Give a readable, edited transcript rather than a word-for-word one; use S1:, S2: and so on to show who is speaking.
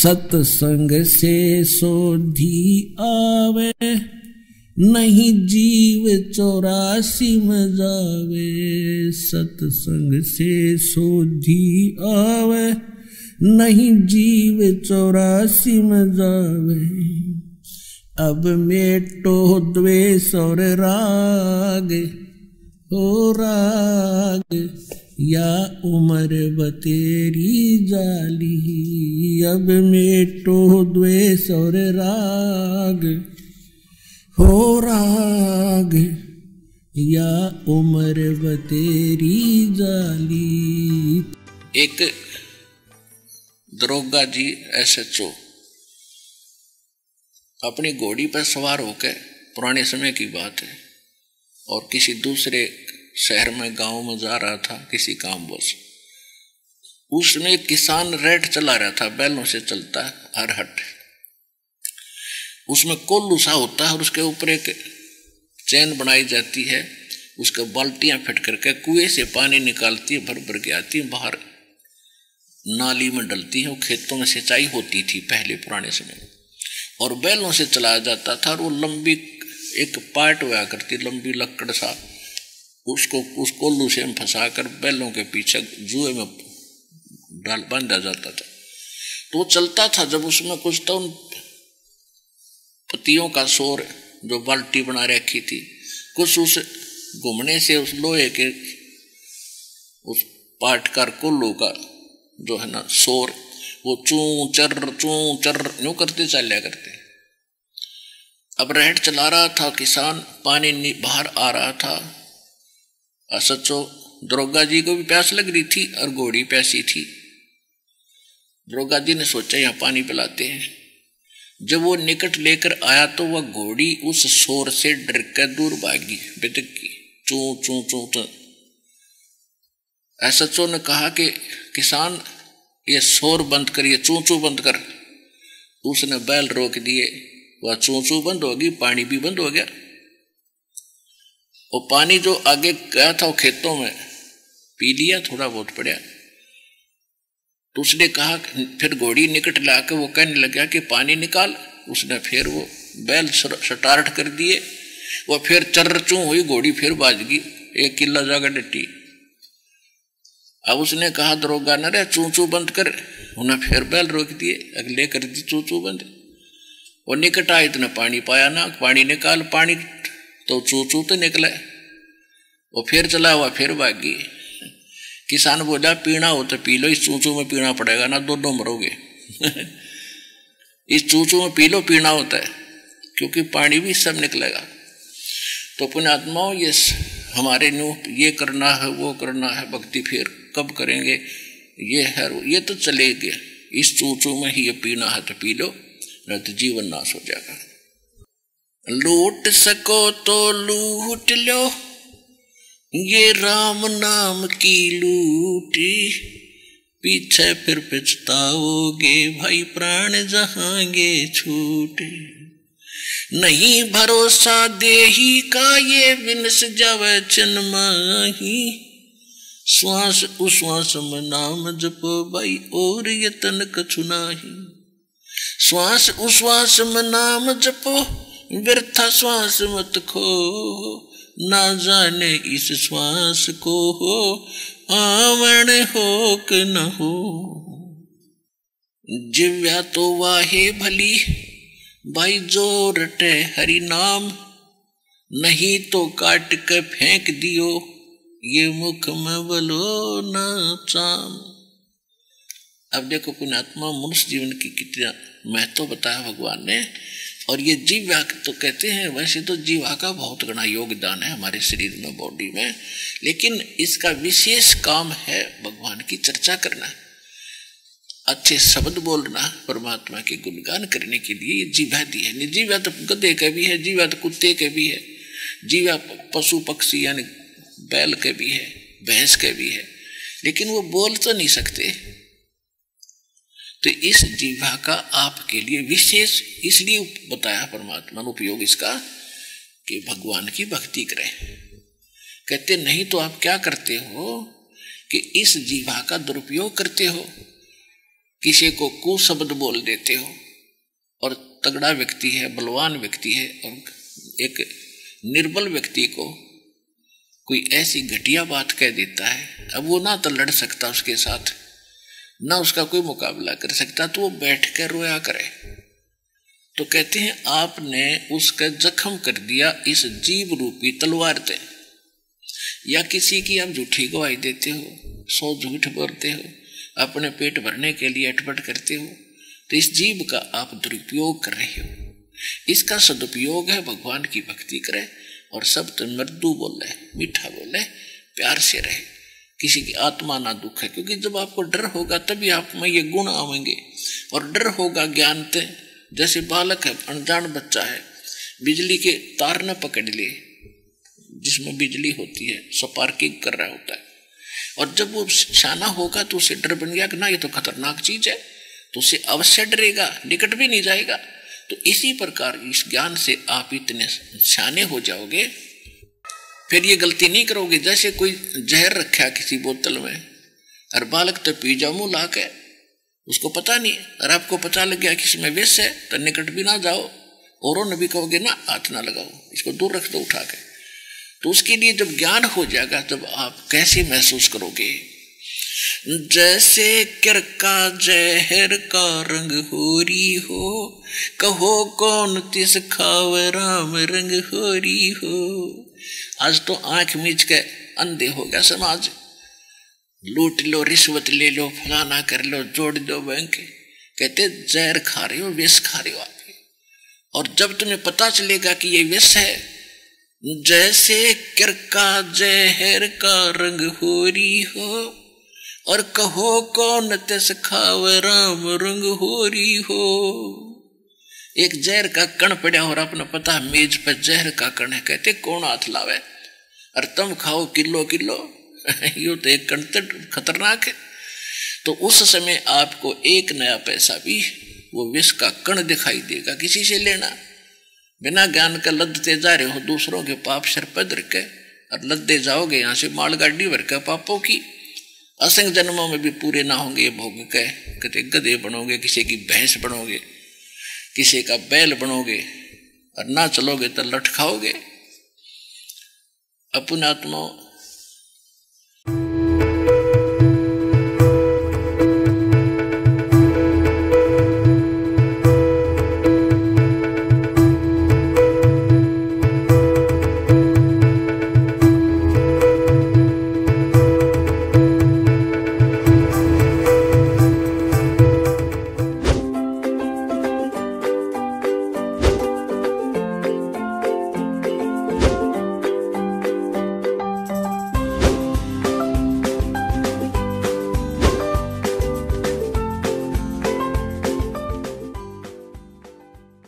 S1: सत्संग से सोधी आवे, नहीं जीव 84 में जावे। सत्संग से सोधी आवे, नहीं जीव 84 में जावे। अब मेटो द्वेष और राग, हो राग या उम्र बतेरी जाली। अब मेटो द्वेष और राग, हो राग या उम्र बतेरी जाली।
S2: एक दरोगा जी SHO अपनी घोड़ी पर सवार होकर, पुराने समय की बात है, और किसी दूसरे शहर में गांव में जा रहा था किसी कामवश। उसमें एक किसान रेट चला रहा था, बैलों से चलता है हर हट। उसमें कोल्लू सा होता है और उसके ऊपर एक चैन बनाई जाती है, उसके बाल्टियां फिट करके कुएं से पानी निकालती है, भर भर के आती है, बाहर नाली में डलती है। वो खेतों में सिंचाई होती थी पहले पुराने समय में, और बैलों से चलाया जाता था। और वो लंबी एक पार्ट हुआ करती, लंबी लकड़ सा, उसको उस कोल्लू से फंसा कर बैलों के पीछे जुए में डाल बांधा जाता था। तो वो चलता था। जब उसमें कुछ तो उन पत्तियों का शोर, जो बाल्टी बना रखी थी, कुछ उस घूमने से उस लोहे के उस पाटकार कोल्लू का जो है ना शोर, वो चूं चर यूं करते चल करते। अब रेहट चला रहा था किसान, पानी बाहर आ रहा था। सचो दरोगा जी को भी प्यास लग रही थी और घोड़ी प्यासी थी। दरोगा जी ने सोचा यहाँ पानी पिलाते हैं। जब वो निकट लेकर आया तो वह घोड़ी उस शोर से डर कर दूर भागी, बिदक की, चूं चूं चूं चूं। SHO ने कहा कि किसान ये शोर बंद कर, ये चूं चूं बंद कर। उसने बैल रोक दिए, वह चूं चूं बंद होगी, पानी भी बंद हो गया। वो पानी जो आगे गया था वो खेतों में पी लिया, थोड़ा बहुत पड़ा। तो उसने कहा, फिर घोड़ी निकट लाकर वो कहने लगा कि पानी निकाल। उसने फिर वो बैल स्टार्ट कर दिए, वो फिर चर्र चूं हुई, घोड़ी फिर बाज गई, एक किला जगह डटी। अब उसने कहा दरोगा न रे चूं चूं बंद कर। उन्हें फिर बैल रोक दिए, अगले कर दी चूं चूं बंद। वो निकट आए, इतना पानी पाया ना, पानी निकाल, पानी तो चूं चूं तो निकला। वो फिर चला हुआ, फिर भागी। किसान बोला पीना हो तो पी लो, इस चूं चूं में पीना पड़ेगा ना, दोनों मरोगे। इस चूं चूं में पी लो, पीना होता है, क्योंकि पानी भी सब निकलेगा। तो पुण्यात्माओं, ये हमारे न्यू ये करना है, वो करना है, भक्ति फिर कब करेंगे, ये है, ये तो चलेगा। इस चूं चूं में ही ये पीना है तो पी लो, नहीं तो जीवन नाश हो जाएगा। लूट सको तो लूट लो, ये राम नाम की लूटी, पीछे फिर पछताओगे भाई, प्राण जहांगे छूटे। नहीं भरोसा देही का, ये विनस जावे छिन माही। श्वास उश्वास में नाम जपो भाई, और यतन कछु नाही। श्वास उश्वास में नाम जपो, व्यर्था श्वास मत खो। ना जाने इस श्वास को हो, आवण हो कि न हो। जिव्या तो वाहे भली भाई, जो रटे हरि नाम। नहीं तो काट के फेंक दियो, ये मुख में बलो ना चाम। अब देखो पुण्यात्मा, मनुष्य जीवन की कितना महत्व बताया भगवान ने। और ये जीवा तो कहते हैं, वैसे तो जीवा का बहुत बड़ा योगदान है हमारे शरीर में, बॉडी में, लेकिन इसका विशेष काम है भगवान की चर्चा करना, अच्छे शब्द बोलना, परमात्मा के गुणगान करने के लिए ये जीवा दी है। जीवा तो गधे के भी है, जीवा तो कुत्ते के भी है, जीवा पशु पक्षी यानी बैल के भी है, भैंस के भी है, लेकिन वो बोल तो नहीं सकते। तो इस जीवा का आपके लिए विशेष इसलिए बताया परमात्मा ने उपयोग इसका कि भगवान की भक्ति करें। कहते नहीं तो आप क्या करते हो कि इस जीवा का दुरुपयोग करते हो किसी को कुशब्द बोल देते हो, और तगड़ा व्यक्ति है, बलवान व्यक्ति है, और एक निर्बल व्यक्ति को कोई ऐसी घटिया बात कह देता है, अब वो ना तो लड़ सकता उसके साथ, ना उसका कोई मुकाबला कर सकता, तो वो बैठ कर रोया करे। तो कहते हैं आपने उसका जख्म कर दिया इस जीव रूपी तलवार से। या किसी की आप झूठी गवाही देते हो, 100 झूठ बोलते हो, अपने पेट भरने के लिए अटपट करते हो, तो इस जीव का आप दुरुपयोग कर रहे हो। इसका सदुपयोग है भगवान की भक्ति करे और सब तो मृदु बोले, मीठा बोले, प्यार से रहे, किसी की आत्मा ना दुखे। क्योंकि जब आपको डर होगा तभी आप में ये गुण आवेंगे, और डर होगा ज्ञान ते। जैसे बालक है, अनजान बच्चा है, बिजली के तार न पकड़ ले जिसमें बिजली होती है, स्पार्किंग कर रहा होता है, और जब वो शाना होगा तो उसे डर बन गया कि ना ये तो खतरनाक चीज है, तो उसे अवश्य डरेगा, निकट भी नहीं जाएगा। तो इसी प्रकार इस ज्ञान से आप इतने शाने हो जाओगे, फिर ये गलती नहीं करोगे। जैसे कोई जहर रखा किसी बोतल में और बालक तो पी जाओ मुंह ला के, उसको पता नहीं, और आपको पता लग गया कि इसमें विष है, तो निकट भी ना जाओ, औरों ने भी कहोगे ना हाथ ना लगाओ, इसको दूर रख दो उठा के। तो उसके लिए जब ज्ञान हो जाएगा तब आप कैसे महसूस करोगे? जैसे किर का जहर का रंग होरी हो, कहो कौन तिस खाव राम रंग होरी हो। आज तो आंख मीच के अंधे हो गया समाज, लूट लो, रिश्वत ले लो, फलाना कर लो, जोड़ दो बैंक। कहते जहर खा रहे हो, विष खा रहे हो आप। और जब तुम्हें पता चलेगा कि ये विष है, जैसे किर का जहर का रंग होरी हो, और कहो कौन तिस खाव राम रंग होरी हो। एक जहर का कण पड़ा और अपना पता मेज पर जहर का कण है, कहते कौन हाथ लावे, और तुम खाओ किलो किलो, यो तो एक कण खतरनाक है। तो उस समय आपको एक नया पैसा भी वो विष का कण दिखाई देगा। किसी से लेना, बिना ज्ञान का लदते जा रहे हो दूसरों के पाप सिर पर धर के, और लदते जाओगे यहाँ से मालगाड़ी भर के पापों की। असंग जन्मों में भी पूरे ना होंगे ये भोग के, कहते गधे बनोगे, किसी की भैंस बनोगे, किसी का बैल बनोगे, और ना चलोगे तो लट खाओगे। अपनात्मा